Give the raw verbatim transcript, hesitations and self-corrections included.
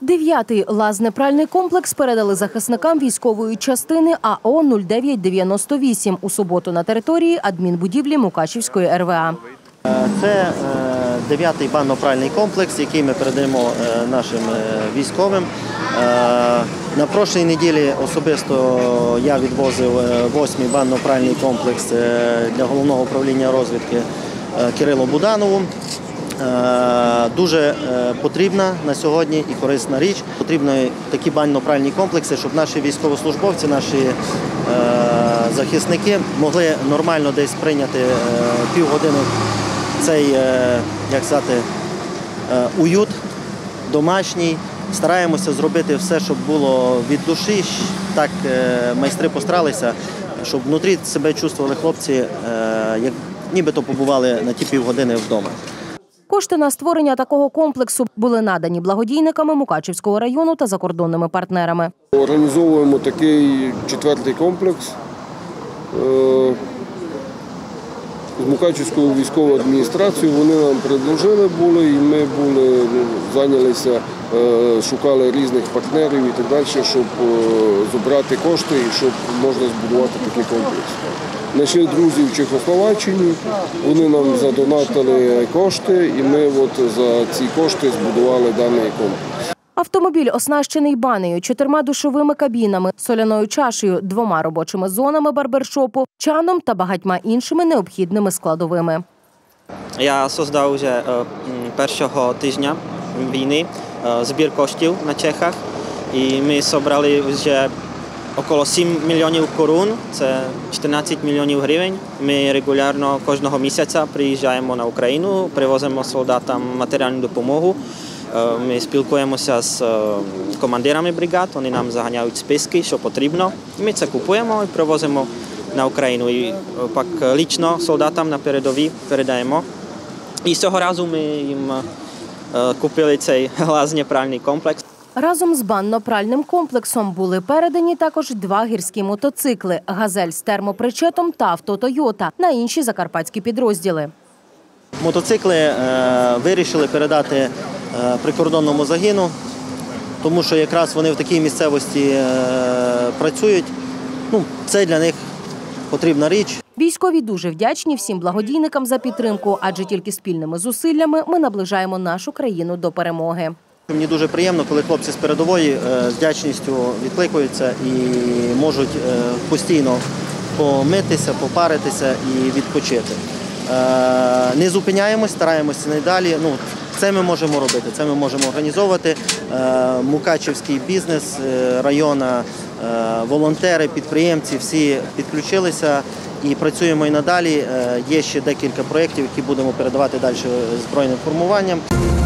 Дев'ятий лазнепральний комплекс передали захисникам військової частини А О нуль дев'ять дев'яносто вісім у суботу на території адмінбудівлі Мукачівської Ер Ве А. Це дев'ятий банно-пральний комплекс, який ми передаємо нашим військовим. На прошлій неділі особисто я відвозив восьмий банно-пральний комплекс для Головного управління розвідки Кирилу Буданову. Дуже потрібна на сьогодні і корисна річ. Потрібні такі банно-пральні комплекси, щоб наші військовослужбовці, наші захисники могли нормально десь прийняти півгодини цей, як сказати, уют домашній. Стараємося зробити все, щоб було від душі. Так майстри постаралися, щоб внутрі себе чувствували хлопці, як нібито побували на ті півгодини вдома. Кошти на створення такого комплексу були надані благодійниками Мукачівського району та закордонними партнерами. Організовуємо такий четвертий комплекс з Мукачівською військовою адміністрацією. Вони нам предложили були, і ми були, зайнялися, шукали різних партнерів і так далі, щоб зібрати кошти і щоб можна збудувати такий комплекс. Знайшли друзів в Чехословаччині, вони нам задонатили кошти, і ми от за ці кошти збудували даний комплекс. Автомобіль оснащений банею, чотирма душовими кабінами, соляною чашею, двома робочими зонами барбершопу, чаном та багатьма іншими необхідними складовими. Я створив вже першого тижня війни збір коштів на Чехах, і ми зібрали вже около сім мільйонів корун, це чотирнадцять мільйонів гривень. Ми регулярно кожного місяця приїжджаємо на Україну, привозимо солдатам матеріальну допомогу. Ми спілкуємося з командирами бригад, вони нам заганяють списки, що потрібно. Ми це купуємо і привозимо на Україну. І пак лічно солдатам на передовій передаємо. І цього разу ми їм купили цей лазнепральний комплекс. Разом з банно-пральним комплексом були передані також два гірські мотоцикли – «Газель» з термопричетом та авто «Тойота» на інші закарпатські підрозділи. Мотоцикли е, вирішили передати е, прикордонному загіну, тому що якраз вони в такій місцевості е, працюють. Ну, це для них потрібна річ. Військові дуже вдячні всім благодійникам за підтримку, адже тільки спільними зусиллями ми наближаємо нашу країну до перемоги. Мені дуже приємно, коли хлопці з передової з вдячністю відкликаються і можуть постійно помитися, попаритися і відпочити. Не зупиняємось, стараємося надалі. Ну, це ми можемо робити, це ми можемо організовувати. Мукачівський бізнес, району, волонтери, підприємці, всі підключилися і працюємо і надалі. Є ще декілька проєктів, які будемо передавати далі збройним формуванням.